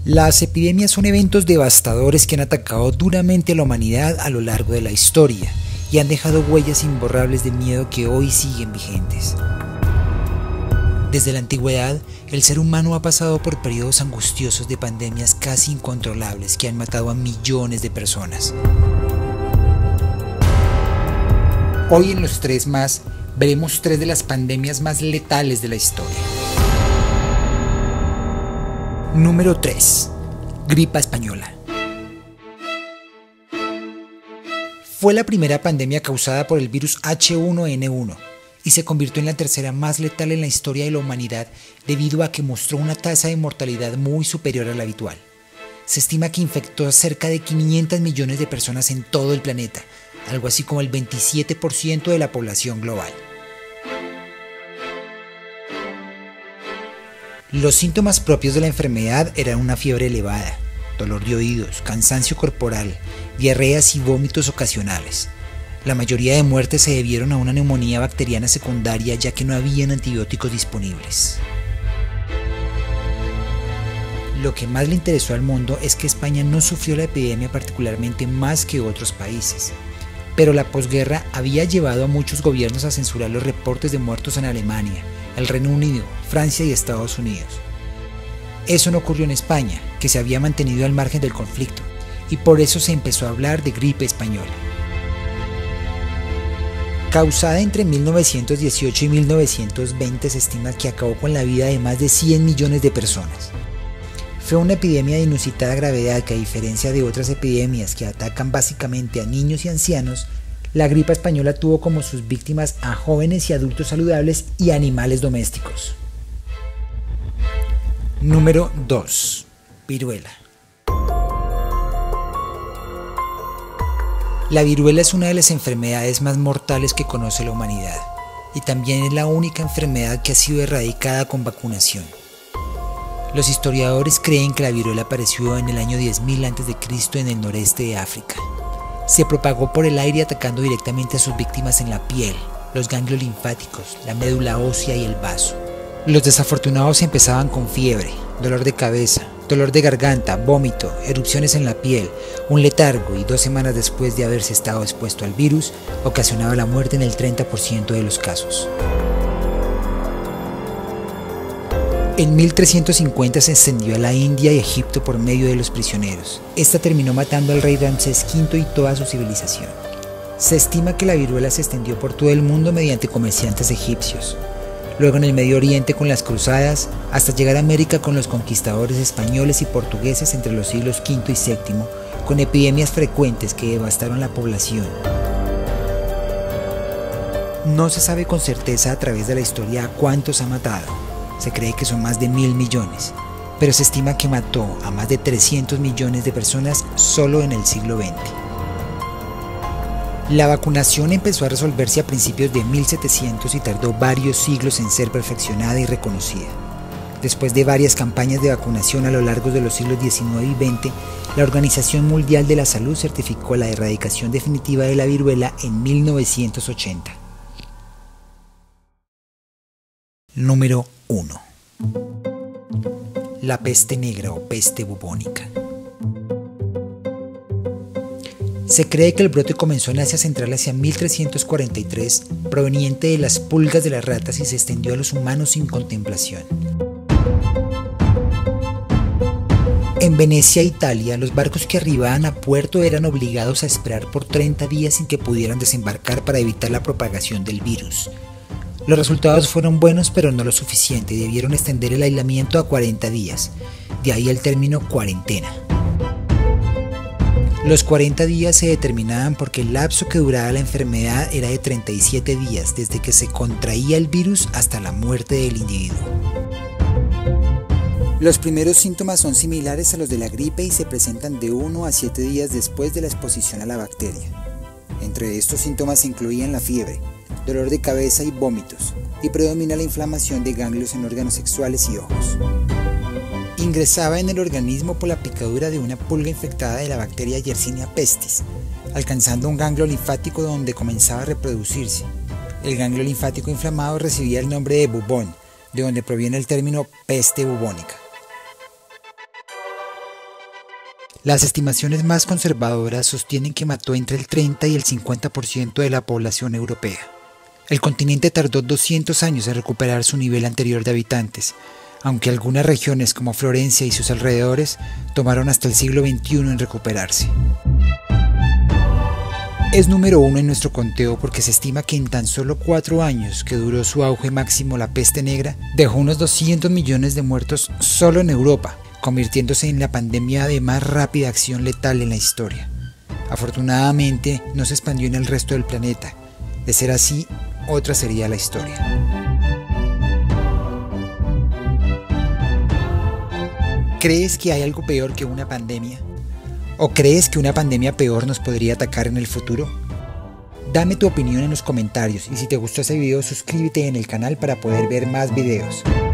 Las epidemias son eventos devastadores que han atacado duramente a la humanidad a lo largo de la historia y han dejado huellas imborrables de miedo que hoy siguen vigentes. Desde la antigüedad, el ser humano ha pasado por periodos angustiosos de pandemias casi incontrolables que han matado a millones de personas. Hoy en Los Tres Más veremos tres de las pandemias más letales de la historia. Número 3. Gripa española. Fue la primera pandemia causada por el virus H1N1 y se convirtió en la tercera más letal en la historia de la humanidad debido a que mostró una tasa de mortalidad muy superior a la habitual. Se estima que infectó a cerca de 500 millones de personas en todo el planeta, algo así como el 27% de la población global. Los síntomas propios de la enfermedad eran una fiebre elevada, dolor de oídos, cansancio corporal, diarreas y vómitos ocasionales. La mayoría de muertes se debieron a una neumonía bacteriana secundaria ya que no habían antibióticos disponibles. Lo que más le interesó al mundo es que España no sufrió la epidemia particularmente más que otros países, pero la posguerra había llevado a muchos gobiernos a censurar los reportes de muertos en Alemania, el Reino Unido, Francia y Estados Unidos. Eso no ocurrió en España, que se había mantenido al margen del conflicto, y por eso se empezó a hablar de gripe española. Causada entre 1918 y 1920, se estima que acabó con la vida de más de 100 millones de personas. Fue una epidemia de inusitada gravedad que, a diferencia de otras epidemias que atacan básicamente a niños y ancianos, la gripa española tuvo como sus víctimas a jóvenes y adultos saludables y animales domésticos. Número 2. Viruela. La viruela es una de las enfermedades más mortales que conoce la humanidad y también es la única enfermedad que ha sido erradicada con vacunación. Los historiadores creen que la viruela apareció en el año 10.000 a.C. en el noreste de África. Se propagó por el aire atacando directamente a sus víctimas en la piel, los ganglios linfáticos, la médula ósea y el vaso. Los desafortunados empezaban con fiebre, dolor de cabeza, dolor de garganta, vómito, erupciones en la piel, un letargo y 2 semanas después de haberse estado expuesto al virus, ocasionaba la muerte en el 30% de los casos. En 1350 se extendió a la India y Egipto por medio de los prisioneros. Esta terminó matando al rey Ramsés V y toda su civilización. Se estima que la viruela se extendió por todo el mundo mediante comerciantes egipcios, luego en el Medio Oriente con las cruzadas, hasta llegar a América con los conquistadores españoles y portugueses entre los siglos V y VII, con epidemias frecuentes que devastaron la población. No se sabe con certeza a través de la historia a cuántos ha matado. Se cree que son más de 1.000 millones, pero se estima que mató a más de 300 millones de personas solo en el siglo XX. La vacunación empezó a resolverse a principios de 1700 y tardó varios siglos en ser perfeccionada y reconocida. Después de varias campañas de vacunación a lo largo de los siglos XIX y XX, la Organización Mundial de la Salud certificó la erradicación definitiva de la viruela en 1980. Número 1. La peste negra o peste bubónica. Se cree que el brote comenzó en Asia Central hacia 1343, proveniente de las pulgas de las ratas y se extendió a los humanos sin contemplación. En Venecia, Italia, los barcos que arribaban a puerto eran obligados a esperar por 30 días sin que pudieran desembarcar para evitar la propagación del virus. Los resultados fueron buenos, pero no lo suficiente y debieron extender el aislamiento a 40 días, de ahí el término cuarentena. Los 40 días se determinaban porque el lapso que duraba la enfermedad era de 37 días, desde que se contraía el virus hasta la muerte del individuo. Los primeros síntomas son similares a los de la gripe y se presentan de 1 a 7 días después de la exposición a la bacteria. Entre estos síntomas se incluían la fiebre, dolor de cabeza y vómitos, y predomina la inflamación de ganglios en órganos sexuales y ojos. Ingresaba en el organismo por la picadura de una pulga infectada de la bacteria Yersinia pestis, alcanzando un ganglio linfático donde comenzaba a reproducirse. El ganglio linfático inflamado recibía el nombre de bubón, de donde proviene el término peste bubónica. Las estimaciones más conservadoras sostienen que mató entre el 30 y el 50% de la población europea. El continente tardó 200 años en recuperar su nivel anterior de habitantes, aunque algunas regiones como Florencia y sus alrededores tomaron hasta el siglo XXI en recuperarse. Es número 1 en nuestro conteo porque se estima que en tan solo 4 años que duró su auge máximo la peste negra, dejó unos 200 millones de muertos solo en Europa, convirtiéndose en la pandemia de más rápida acción letal en la historia. Afortunadamente no se expandió en el resto del planeta. De ser así, otra sería la historia. ¿Crees que hay algo peor que una pandemia? ¿O crees que una pandemia peor nos podría atacar en el futuro? Dame tu opinión en los comentarios y si te gustó este video suscríbete en el canal para poder ver más videos.